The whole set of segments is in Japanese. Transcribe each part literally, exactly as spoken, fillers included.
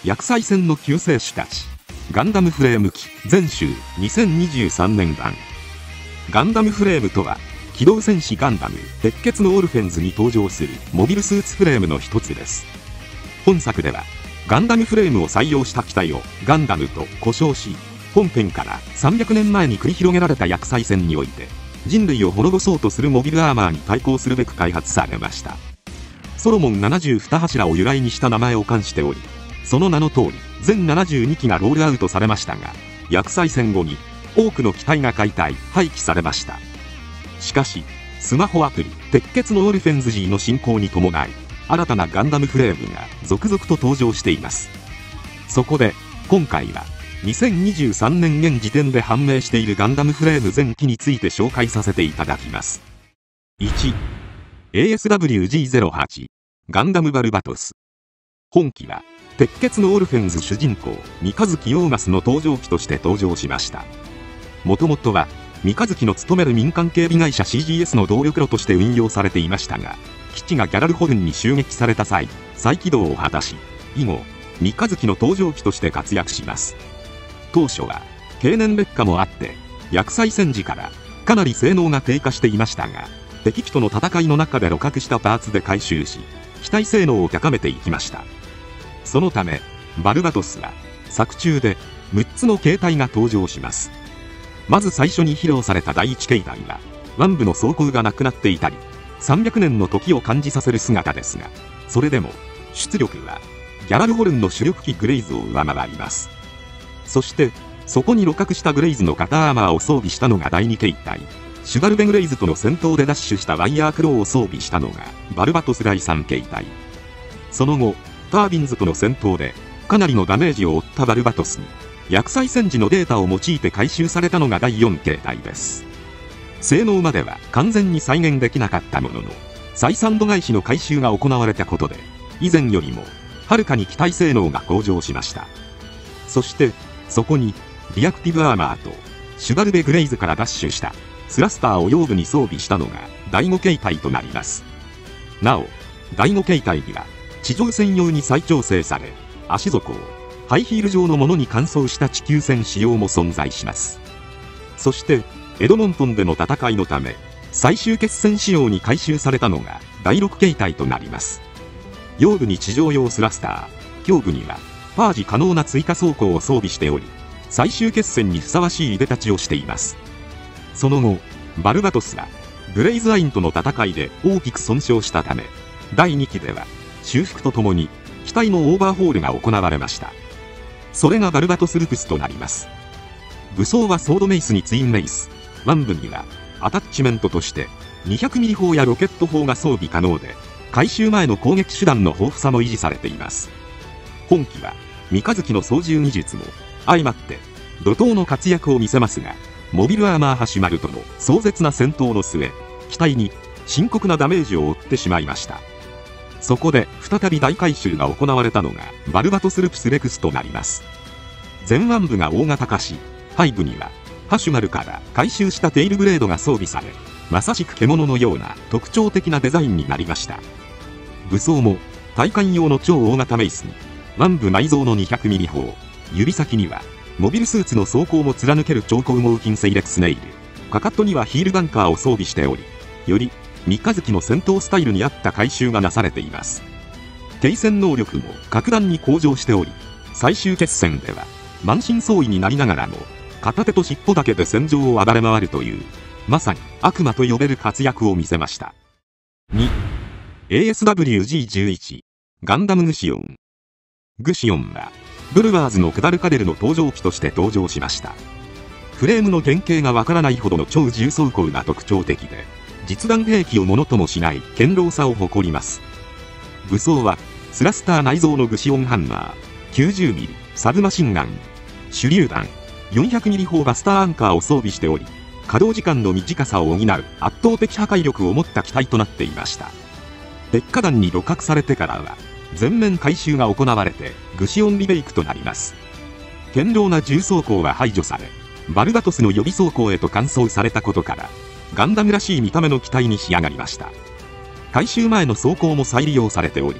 薬剤戦の救世主たちガンダムフレーム機全集にせんにじゅうさんねん版。ガンダムフレームとは機動戦士ガンダム鉄血のオルフェンズに登場するモビルスーツフレームの一つです。本作ではガンダムフレームを採用した機体をガンダムと呼称し、本編からさんびゃくねんまえに繰り広げられた薬剤戦において人類を滅ぼそうとするモビルアーマーに対抗するべく開発されました。ソロモンななじゅうに柱を由来にした名前を冠しており、その名の通り全ななじゅうにきがロールアウトされましたが、薬剤戦後に多くの機体が解体廃棄されました。しかしスマホアプリ鉄血のオルフェンズ G の進行に伴い新たなガンダムフレームが続々と登場しています。そこで今回はにせんにじゅうさんねん現時点で判明しているガンダムフレーム全機について紹介させていただきます。いち エーエスダブリュージーゼロはち ガンダムバルバトス。本機は鉄血のオルフェンズ主人公三日月ヨーガスの搭乗機として登場しました。もともとは三日月の勤める民間警備会社 シージーエス の動力炉として運用されていましたが、基地がギャラルホルンに襲撃された際再起動を果たし、以後三日月の搭乗機として活躍します。当初は経年劣化もあって薬剤戦時からかなり性能が低下していましたが、敵機との戦いの中で露獲したパーツで回収し機体性能を高めていきました。そのためバルバトスは作中でむっつの形態が登場します。まず最初に披露されただいいち形態は腕部の装甲がなくなっていたりさんびゃくねんの時を感じさせる姿ですが、それでも出力はギャラルホルンの主力機グレイズを上回ります。そしてそこに露獲したグレイズの肩アーマーを装備したのがだいに形態、シュガルベグレイズとの戦闘でダッシュしたワイヤークローを装備したのがバルバトスだいさん形態。その後タービンズとの戦闘でかなりのダメージを負ったバルバトスに薬剤戦時のデータを用いて回収されたのがだいよん形態です。性能までは完全に再現できなかったものの採算度外視の回収が行われたことで以前よりもはるかに機体性能が向上しました。そしてそこにリアクティブアーマーとシュガルベグレイズからダッシュしたスラスターを腰部に装備したのがだいご形態となります。なおだいご形態には地上専用に再調整され足底をハイヒール状のものに換装した地球戦仕様も存在します。そしてエドモントンでの戦いのため最終決戦仕様に改修されたのがだいろく形態となります。腰部に地上用スラスター、胸部にはパージ可能な追加装甲を装備しており、最終決戦にふさわしいいでたちをしています。その後バルバトスはブレイズアインとの戦いで大きく損傷したためだいにきでは修復とともに機体のオーバーホールが行われました。それがバルバトスルプスとなります。武装はソードメイスにツインメイス、腕部にはアタッチメントとして にひゃくミリ 砲やロケット砲が装備可能で、回収前の攻撃手段の豊富さも維持されています。本機は三日月の操縦技術も相まって怒涛の活躍を見せますが、モビルアーマーハシマルとの壮絶な戦闘の末機体に深刻なダメージを負ってしまいました。そこで再び大改修が行われたのがバルバトスルプスレクスとなります。前腕部が大型化し、背部にはハシュマルから回収したテイルブレードが装備され、まさしく獣のような特徴的なデザインになりました。武装も対艦用の超大型メイスに腕部内蔵の にひゃくミリ 砲、指先にはモビルスーツの装甲も貫ける超高合金セイレクスネイル、かかとにはヒールバンカーを装備しており、より三日月の戦闘スタイルに合った改修がなされています。継戦能力も格段に向上しており、最終決戦では満身創痍になりながらも片手と尻尾だけで戦場を暴れ回るというまさに悪魔と呼べる活躍を見せました。に エーエスダブリュージーじゅういち ガンダムグシオン。グシオンはブルワーズのクダルカデルの登場機として登場しました。フレームの原型がわからないほどの超重装甲が特徴的で、実弾兵器をものともしない堅牢さを誇ります。武装はスラスター内蔵のグシオンハンマー、きゅうじゅうミリ サブマシンガン、手榴弾、よんひゃくミリ 砲バスターアンカーを装備しており、稼働時間の短さを補う圧倒的破壊力を持った機体となっていました。鉄火弾に鹵獲されてからは全面改修が行われてグシオンリメイクとなります。堅牢な重装甲は排除され、バルバトスの予備装甲へと換装されたことからガンダムらしい見た目の機体に仕上がりました。改修前の装甲も再利用されており、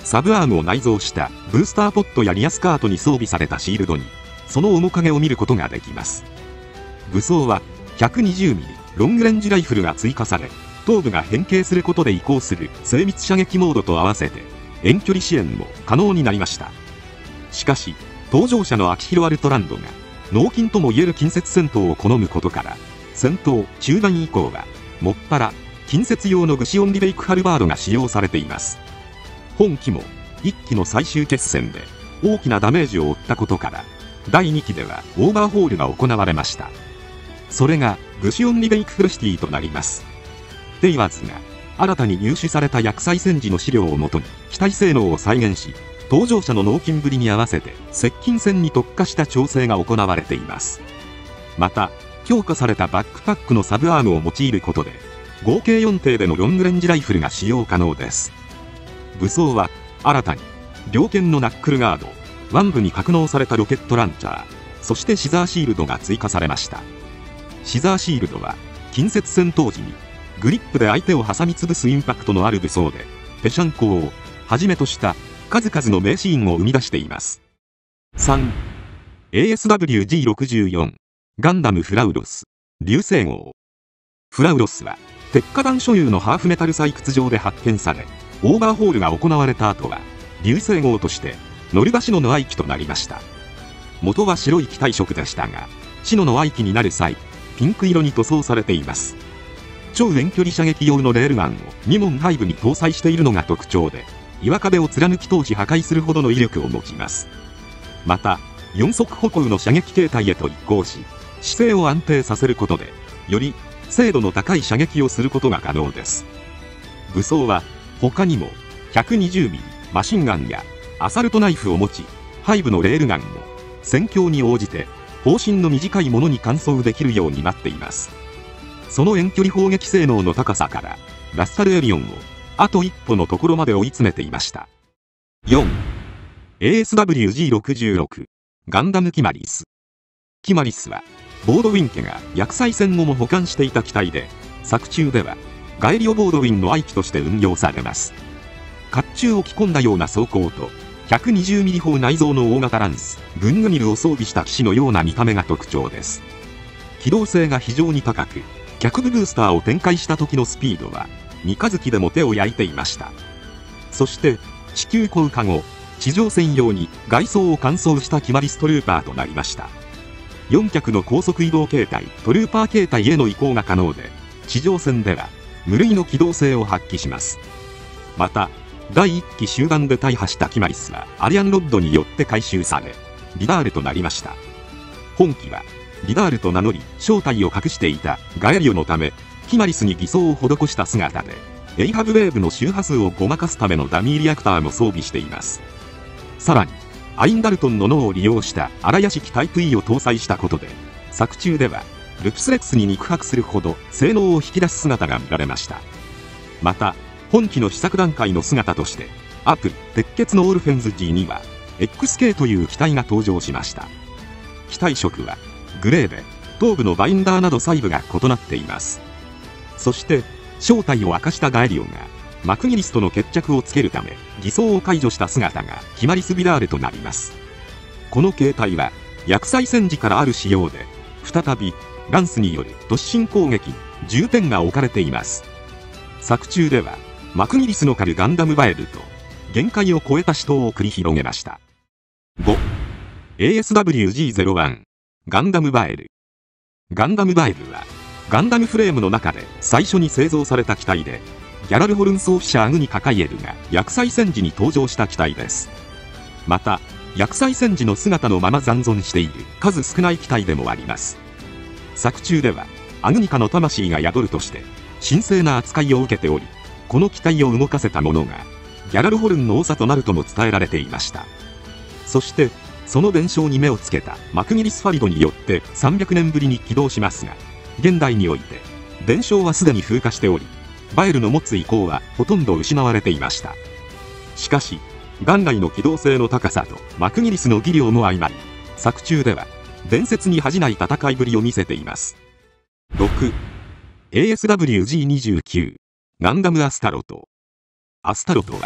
サブアームを内蔵したブースターポットやリアスカートに装備されたシールドに、その面影を見ることができます。武装は ひゃくにじゅうミリ ロングレンジライフルが追加され、頭部が変形することで移行する精密射撃モードと合わせて、遠距離支援も可能になりました。しかし、登場者のアキヒロ・アルトランドが、脳筋ともいえる近接戦闘を好むことから、戦闘中盤以降は、もっぱら、近接用のグシオンリベイクハルバードが使用されています。本機も、いっきの最終決戦で、大きなダメージを負ったことから、だいにきではオーバーホールが行われました。それが、グシオンリベイクフルシティとなります。テイワーズが、新たに入手された薬剤戦時の資料をもとに、機体性能を再現し、登場者の脳筋ぶりに合わせて、接近戦に特化した調整が行われています。また、強化されたバックパックのサブアームを用いることで、合計よんていでのロングレンジライフルが使用可能です。武装は、新たに、猟犬のナックルガード、腕部に格納されたロケットランチャー、そしてシザーシールドが追加されました。シザーシールドは、近接戦闘時に、グリップで相手を挟み潰すインパクトのある武装で、ペシャンコを、はじめとした数々の名シーンを生み出しています。さん. エーエスダブリュージーろくじゅうよん ガンダムフラウロス、流星号。フラウロスは、鉄火弾所有のハーフメタル採掘場で発見され、オーバーホールが行われた後は、流星号として、ノルバシノの愛機となりました。元は白い機体色でしたが、シノの愛機になる際、ピンク色に塗装されています。超遠距離射撃用のレールガンをに門背部に搭載しているのが特徴で、岩壁を貫き通し破壊するほどの威力を持ちます。また、よん足歩行の射撃形態へと移行し、姿勢を安定させることで、より精度の高い射撃をすることが可能です。武装は、他にも ひゃくにじゅうミリ マシンガンやアサルトナイフを持ち、背部のレールガンを戦況に応じて、砲身の短いものに換装できるようになっています。その遠距離砲撃性能の高さから、ラスタルエリオンをあと一歩のところまで追い詰めていました。よん. エーエスダブリュージーろくじゅうろく ガンダムキマリス。キマリスは、ボードウィン家が薬剤戦後も保管していた機体で、作中では、ガエリオ・ボードウィンの愛機として運用されます。甲冑を着込んだような装甲と、ひゃくにじゅうミリ 砲内蔵の大型ランス、グングニルを装備した騎士のような見た目が特徴です。機動性が非常に高く、脚部ブースターを展開した時のスピードは、三日月でも手を焼いていました。そして、地球降下後、地上専用に外装を換装したキマリストルーパーとなりました。よん脚の高速移動形態、トルーパー形態への移行が可能で、地上戦では、無類の機動性を発揮します。また、だいいっき終盤で大破したキマリスは、アリアンロッドによって回収され、リダールとなりました。本機は、リダールと名乗り、正体を隠していたガエリオのため、キマリスに偽装を施した姿で、エイハブウェーブの周波数をごまかすためのダミーリアクターも装備しています。さらに、アインダルトンの脳を利用した荒屋敷タイプ E を搭載したことで、作中では、ルプスレックスに肉薄するほど性能を引き出す姿が見られました。また、本機の試作段階の姿として、アプリ、鉄血のオルフェンズ ジー には、エックスケー という機体が登場しました。機体色は、グレーで、頭部のバインダーなど細部が異なっています。そして、正体を明かしたガエリオが、マクギリスとの決着をつけるため、偽装を解除した姿が、キマリス・ビダーレとなります。この形態は、薬剤戦時からある仕様で、再び、ランスによる突進攻撃に重点が置かれています。作中では、マクギリスの狩るガンダムバエルと、限界を超えた死闘を繰り広げました。ご. エーエスダブリュージーゼロワン ガンダムバエル。ガンダムバエルは、ガンダムフレームの中で最初に製造された機体で、ギャラルホルン創始者アグニカカイエルが薬剤戦時に登場した機体です。また、薬剤戦時の姿のまま残存している数少ない機体でもあります。作中では、アグニカの魂が宿るとして、神聖な扱いを受けており、この機体を動かせたものが、ギャラルホルンの長となるとも伝えられていました。そして、その伝承に目をつけたマクギリス・ファリドによってさんびゃくねんぶりに起動しますが、現代において、伝承はすでに風化しており、バエルの持つ意向はほとんど失われていました。しかし、元来の機動性の高さとマクギリスの技量も相まり、作中では、伝説に恥じない戦いぶりを見せています。ろく. エーエスダブリュージーにじゅうきゅう ガンダムアスタロト。アスタロトは、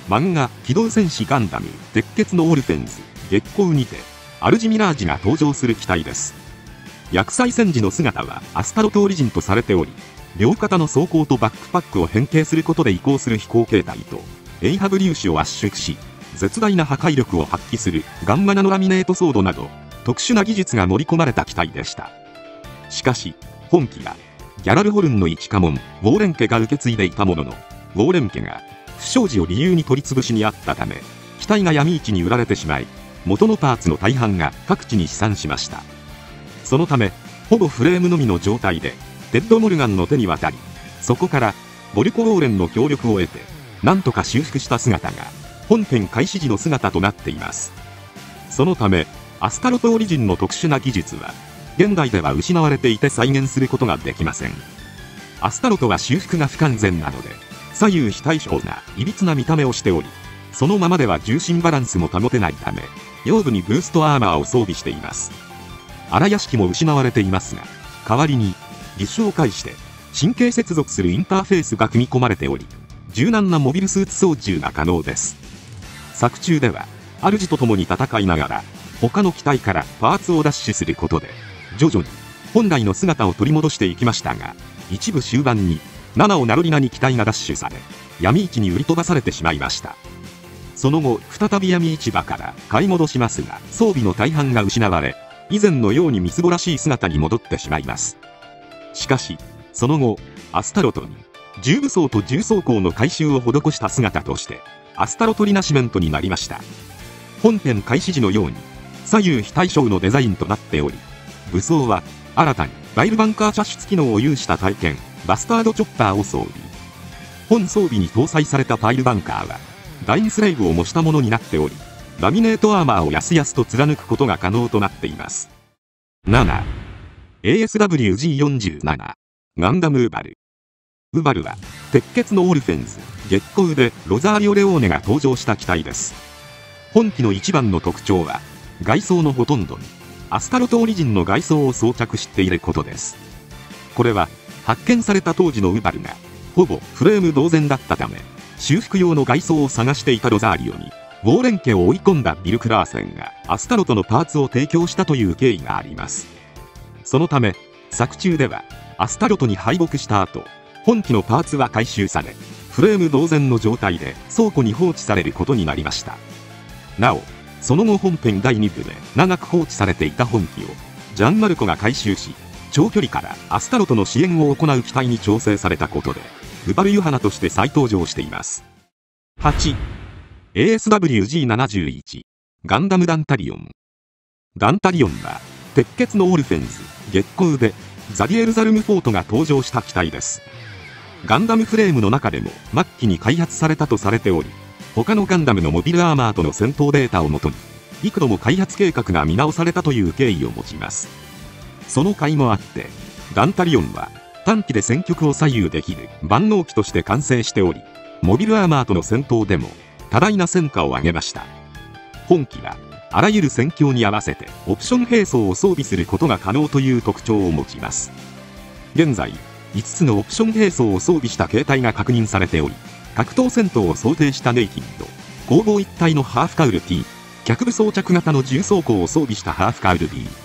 漫画「機動戦士ガンダム鉄血のオルフェンズ月光」にてアルジミラージが登場する機体です。薬剤戦時の姿はアスタロトオリジンとされており、両肩の装甲とバックパックを変形することで移行する飛行形態とエイハブ粒子を圧縮し絶大な破壊力を発揮するガンマナノラミネートソードなど特殊な技術が盛り込まれた機体でした。しかし本機はギャラルホルンの一家紋ウォーレン家が受け継いでいたものの、ウォーレン家が不祥事を理由に取り潰しにあったため機体が闇市に売られてしまい、元のパーツの大半が各地に飛散しました。そのためほぼフレームのみの状態でテッド・モルガンの手に渡り、そこからボルコ・ウォーレンの協力を得てなんとか修復した姿が本編開始時の姿となっています。そのためアスタロトオリジンの特殊な技術は現代では失われていて再現することができません。アスタロトは修復が不完全なので左右非対称ないびつな見た目をしており、そのままでは重心バランスも保てないため腰部にブーストアーマーを装備しています。荒屋敷も失われていますが、代わりに義手を介して神経接続するインターフェースが組み込まれており、柔軟なモビルスーツ操縦が可能です。作中では主と共に戦いながら他の機体からパーツを奪取することで徐々に本来の姿を取り戻していきましたが、一部終盤にナナオナロリナに機体が奪取され闇市に売り飛ばされてしまいました。その後再び闇市場から買い戻しますが、装備の大半が失われ以前のようにみすぼらしい姿に戻ってしまいます。しかしその後アスタロトに重武装と重装甲の改修を施した姿としてアスタロトリナシメントになりました。本編開始時のように左右非対称のデザインとなっており、武装は新たにバイルバンカー射出機能を有した体験バスタードチョッパーを装備。本装備に搭載されたパイルバンカーはダインスレイブを模したものになっており、ラミネートアーマーをやすやすと貫くことが可能となっています。なな エーエスダブリュージーよんじゅうなな ガンダムウバル。ウバルは鉄血のオルフェンズ月光でロザーリオ・レオーネが登場した機体です。本機の一番の特徴は外装のほとんどにアスタロトオリジンの外装を装着していることです。これは発見された当時のウバルがほぼフレーム同然だったため、修復用の外装を探していたロザーリオにウォーレン家を追い込んだビル・クラーセンがアスタロトのパーツを提供したという経緯があります。そのため作中ではアスタロトに敗北した後、本機のパーツは回収されフレーム同然の状態で倉庫に放置されることになりました。なおその後本編だいに部で長く放置されていた本機をジャンマルコが回収し、長距離からアスタロトの支援を行う機体に調整されたことでウバル・ユハナとして再登場しています。はち エーエスダブリュージーななじゅういち ガンダムダンタリオン。ダンタリオンは鉄血のオルフェンズ月光でザリエル・ザルムフォートが登場した機体です。ガンダムフレームの中でも末期に開発されたとされており、他のガンダムのモビルアーマーとの戦闘データをもとに幾度も開発計画が見直されたという経緯を持ちます。その甲斐もあってダンタリオンは短期で戦局を左右できる万能機として完成しており、モビルアーマーとの戦闘でも多大な戦果を上げました。本機はあらゆる戦況に合わせてオプション兵装を装備することが可能という特徴を持ちます。現在いつつのオプション兵装を装備した形態が確認されており、格闘戦闘を想定したネイキッド攻防一体のハーフカウル T、 脚部装着型の重装甲を装備したハーフカウル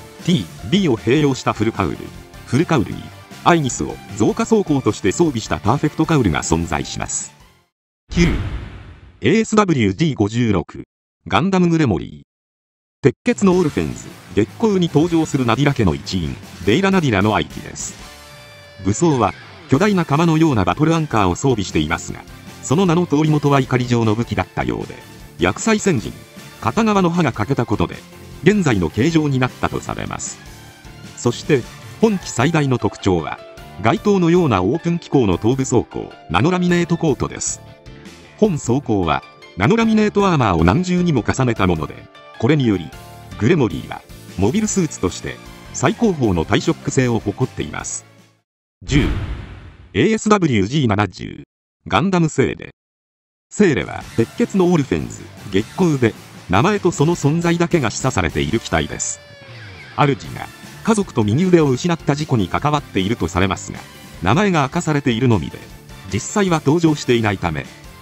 B、T、B を併用したフルカウル、フルカウルにアイニスを増加装甲として装備したパーフェクトカウルが存在します。きゅう エーエスダブリュージーごじゅうろく ガンダムグレモリー。鉄血のオルフェンズ月光に登場するナディラ家の一員デイラ・ナディラの愛機です。武装は巨大な釜のようなバトルアンカーを装備していますが、その名の通り元は怒り状の武器だったようで、薬剤戦時に片側の刃が欠けたことで現在の形状になったとされます。そして本機最大の特徴は街灯のようなオープン機構の頭部装甲ナノラミネートコートです。本装甲はナノラミネートアーマーを何重にも重ねたもので、これによりグレモリーはモビルスーツとして最高峰の耐ショック性を誇っています。じゅう エーエスダブリュージーななじゅう ガンダムセーレ。セーレは鉄血のオルフェンズ月光で名前とその存在だけが示唆されている機体です。主が家族と右腕を失った事故に関わっているとされますが、名前が明かされているのみで実際は登場していないため、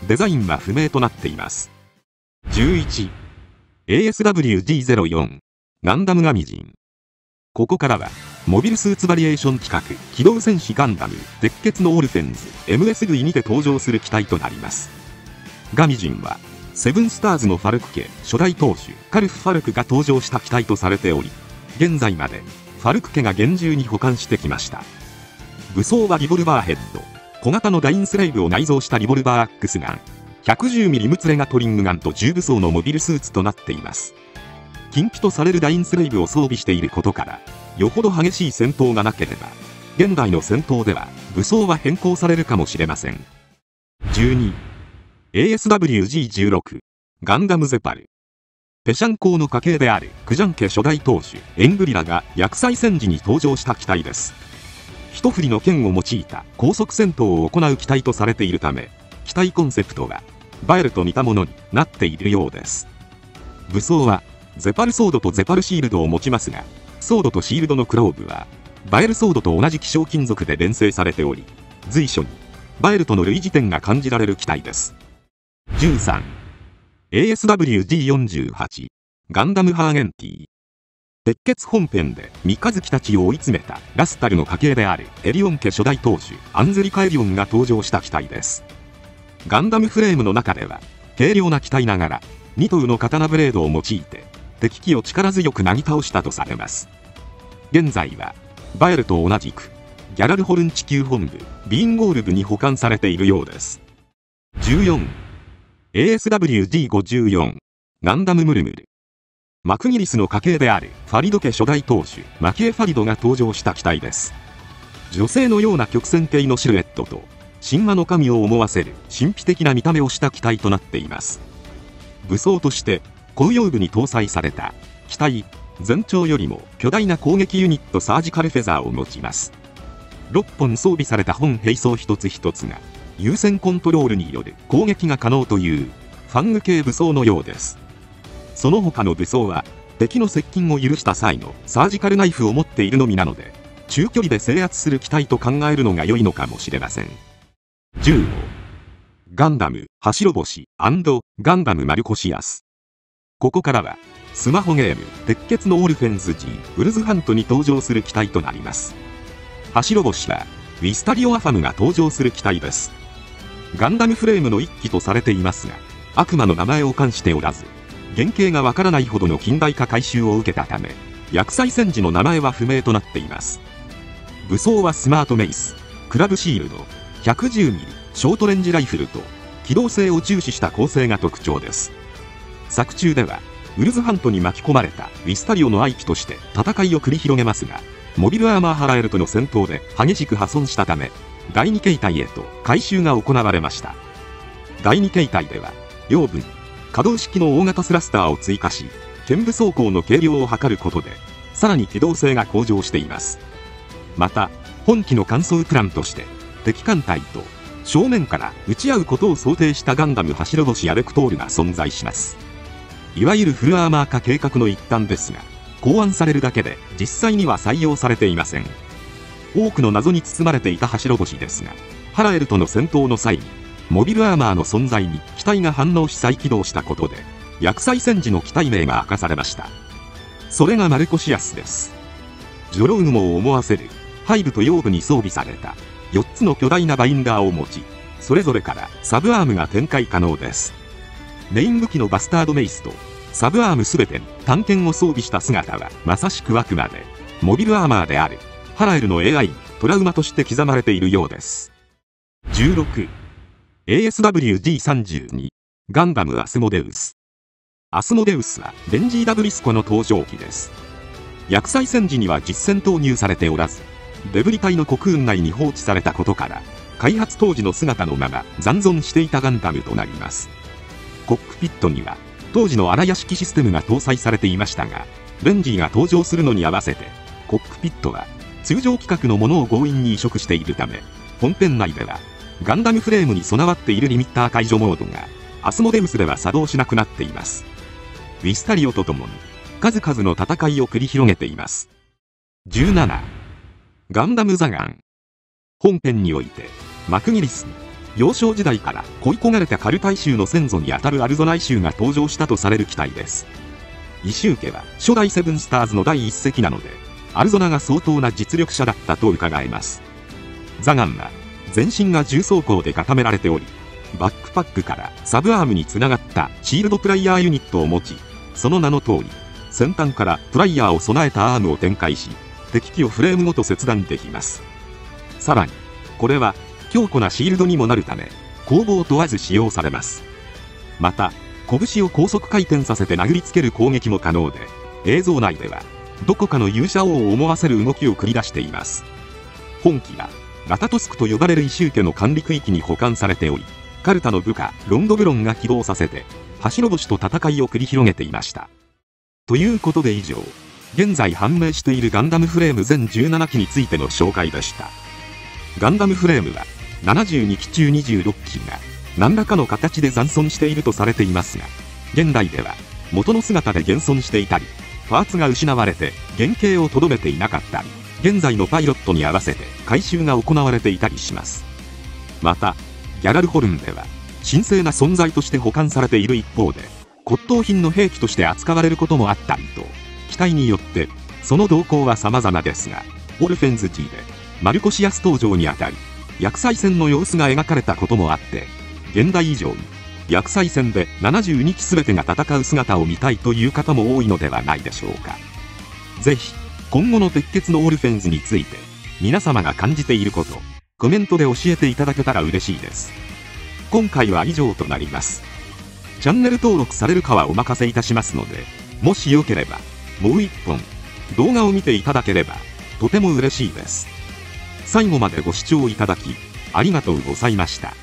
デザインは不明となっています。じゅういち エーエスダブリュージーゼロよん ガンダムガミジン。ここからはモビルスーツバリエーション企画機動戦士ガンダム鉄血のオルフェンズ エムエスブイ にて登場する機体となります。ガミジンはセブンスターズのファルク家初代当主カルフ・ファルクが登場した機体とされており、現在までファルク家が厳重に保管してきました。武装はリボルバーヘッド、小型のダインスレイブを内蔵したリボルバーアックスガン、ひゃくじゅうミリ ムツレガトリングガンと重武装のモビルスーツとなっています。禁忌とされるダインスレイブを装備していることから、よほど激しい戦闘がなければ現代の戦闘では武装は変更されるかもしれません。じゅうに エーエスダブリュージーじゅうろく ガンダムゼパル。ペシャン校の家系であるクジャン家初代当主エングリラが薬剤戦時に登場した機体です。一振りの剣を用いた高速戦闘を行う機体とされているため、機体コンセプトはバエルと似たものになっているようです。武装はゼパルソードとゼパルシールドを持ちますが、ソードとシールドのクローブはバエルソードと同じ希少金属で錬成されており、随所にバエルとの類似点が感じられる機体です。じゅうさん エーエスダブリュージーよんじゅうはち ガンダムハーゲンティ。鉄血本編で三日月たちを追い詰めたラスタルの家系であるエリオン家初代当主アンゼリカ・エリオンが登場した機体です。ガンダムフレームの中では軽量な機体ながらに頭の刀ブレードを用いて敵機を力強くなぎ倒したとされます。現在はバエルと同じくギャラルホルン地球本部ビーンゴール部に保管されているようです。じゅうよん エーエスダブリュージーごじゅうよん ガンダムムルムル。マクギリスの家系であるファリド家初代当主マキエ・ファリドが登場した機体です。女性のような曲線形のシルエットと神話の神を思わせる神秘的な見た目をした機体となっています。武装として後葉部に搭載された機体全長よりも巨大な攻撃ユニットサージカルフェザーを持ちます。ろっぽん装備された本兵装一つ一つが優先コントロールによる攻撃が可能というファング系武装のようです。その他の武装は敵の接近を許した際のサージカルナイフを持っているのみなので、中距離で制圧する機体と考えるのが良いのかもしれません。じゅうごガンダム走ろ星&ガンダムマルコシアス。ここからはスマホゲーム鉄血のオルフェンズ G ウルズハントに登場する機体となります。走ろ星はウィスタリオアファムが登場する機体です。ガンダムフレームの一機とされていますが、悪魔の名前を冠しておらず、原型がわからないほどの近代化改修を受けたため、薬剤戦時の名前は不明となっています。武装はスマートメイス、クラブシールド、ひゃくじゅうミリ ショートレンジライフルと機動性を重視した構成が特徴です。作中ではウルズハントに巻き込まれたウィスタリオの愛機として戦いを繰り広げますが、モビルアーマーハラエルとの戦闘で激しく破損したため、だいに形態へと改修が行われました。だいに形態では養分可動式の大型スラスターを追加し、剣武装甲の軽量を図ることでさらに機動性が向上しています。また本機の換装プランとして敵艦隊と正面から撃ち合うことを想定したガンダム走ろ星アレクトールが存在します。いわゆるフルアーマー化計画の一環ですが、考案されるだけで実際には採用されていません。多くの謎に包まれていた走ろ星ですが、ハラエルとの戦闘の際にモビルアーマーの存在に機体が反応し再起動したことで、薬剤戦時の機体名が明かされました。それがマルコシアスです。ジョロウグモを思わせる背部と腰部に装備されたよっつの巨大なバインダーを持ち、それぞれからサブアームが展開可能です。メイン武器のバスタードメイスとサブアームすべてに短剣を装備した姿はまさしくあくまでモビルアーマーであるハラエルの エーアイ トラウマとして刻まれているようです。じゅうろくエーエスダブリュージーさんじゅうに ガンダムアスモデウス。アスモデウスはベンジー・ダブリスコの登場機です。薬剤戦時には実戦投入されておらず、デブリ隊のコクーン内に放置されたことから、開発当時の姿のまま残存していたガンダムとなります。コックピットには当時の荒屋敷システムが搭載されていましたが、ベンジーが登場するのに合わせてコックピットは通常規格のものを強引に移植しているため、本編内ではガンダムフレームに備わっているリミッター解除モードがアスモデウスでは作動しなくなっています。ウィスタリオとともに数々の戦いを繰り広げています。じゅうななガンダムザガン。本編においてマクギリスに幼少時代から恋焦がれたカルタイ州の先祖にあたるアルゾナイ州が登場したとされる機体です。イシュウ家は初代セブンスターズの第一隻なので、アルゾナが相当な実力者だったと伺えます。ザガンは全身が重装甲で固められており、バックパックからサブアームにつながったシールドプライヤーユニットを持ち、その名の通り、先端からプライヤーを備えたアームを展開し、敵機をフレームごと切断できます。さらに、これは強固なシールドにもなるため、攻防問わず使用されます。また、拳を高速回転させて殴りつける攻撃も可能で、映像内では、どこかの勇者王を思わせる動きを繰り出しています。本機は、ラタトスクと呼ばれるイシュウ家の管理区域に保管されており、カルタの部下、ロンドブロンが起動させて、柱星と戦いを繰り広げていました。ということで以上、現在判明しているガンダムフレーム全じゅうななきについての紹介でした。ガンダムフレームは、ななじゅうにき中にじゅうろっきが、何らかの形で残存しているとされていますが、現代では、元の姿で現存していたり、パーツが失われて原型をとどめていなかったり、現在のパイロットに合わせて回収が行われていたりします。また、ギャラルホルンでは、神聖な存在として保管されている一方で、骨董品の兵器として扱われることもあったりと、機体によってその動向は様々ですが、オルフェンズ G でマルコシアス登場にあたり、薬剤戦の様子が描かれたこともあって、現代以上に薬剤戦でななじゅうにき全てが戦う姿を見たいという方も多いのではないでしょうか。ぜひ、今後の鉄血のオルフェンズについて、皆様が感じていること、コメントで教えていただけたら嬉しいです。今回は以上となります。チャンネル登録されるかはお任せいたしますので、もしよければ、もう一本、動画を見ていただければ、とても嬉しいです。最後までご視聴いただき、ありがとうございました。